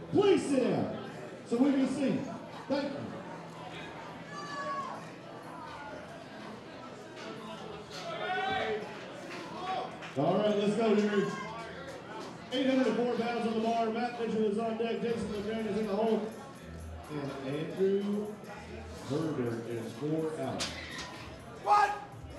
Please sit down so we can see. Thank you. All right, let's go, Yuri. 804 pounds on the bar. Matt Mitchell is on deck. Jason McCann is in the hole. And Andrew Herder is 4 out. What?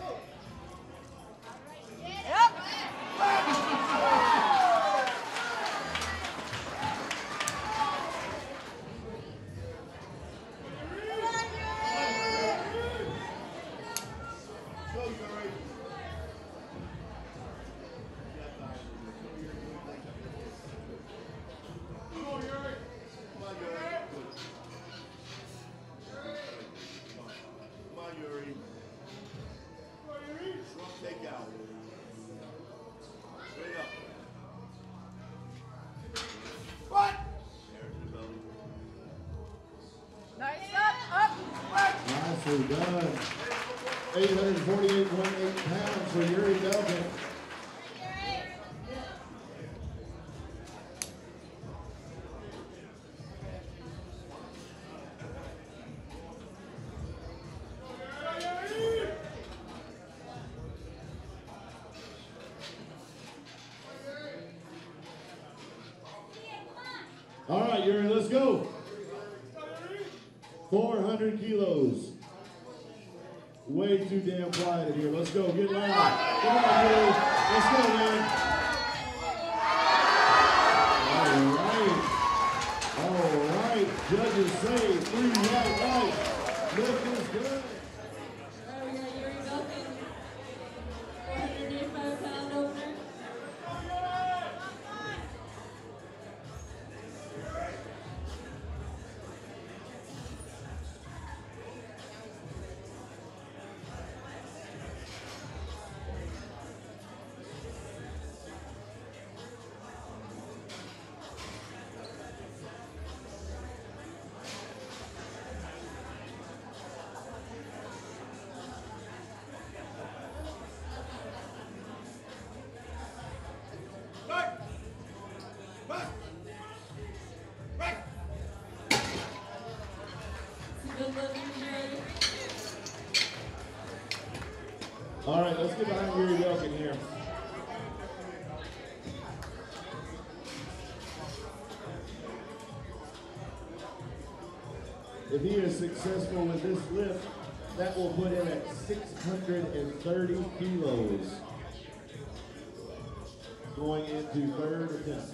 Nicely done. 848.8 pounds for Yuri Belkin. All right, Yuri, let's go. 400 kilos. Way too damn quiet in here. Let's go. Get loud. Come on, Yuri. Let's go, man. All right. Judges say 3 right. Lift is good. All right, we got Yuri Belkin, 485-pound opener. All right, let's get behind Yuri Belkin here. If he is successful with this lift, that will put him at 630 kilos. Going into third attempt.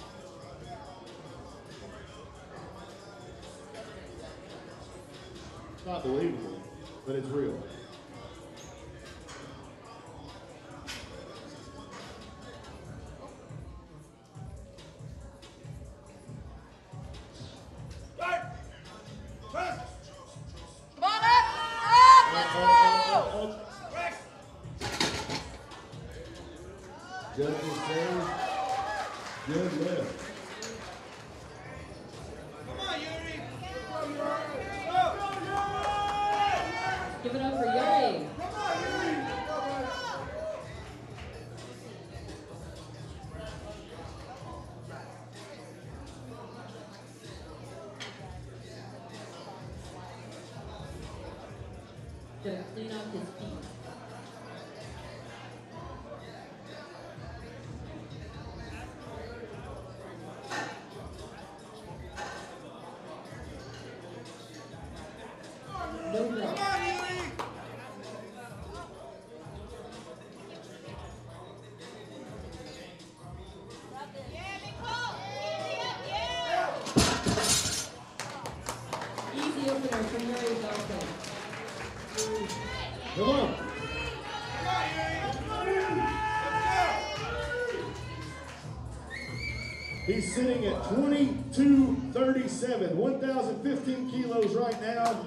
It's not believable, but it's real. Judges say, good lift. Come on, Yuri. Give it up for Yuri. Come on, Yuri. Gotta clean up his feet. No Come bell. on, Yuri. Easy opener for Yuri Belkin. Come on. Come on, Yuri. He's sitting at 2237, 1,015 kilos right now.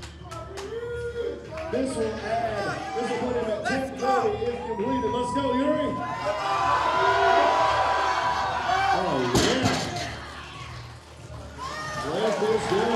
This will put him at 1030 if completed. Let's go, Yuri. Oh, yeah. Lift is good.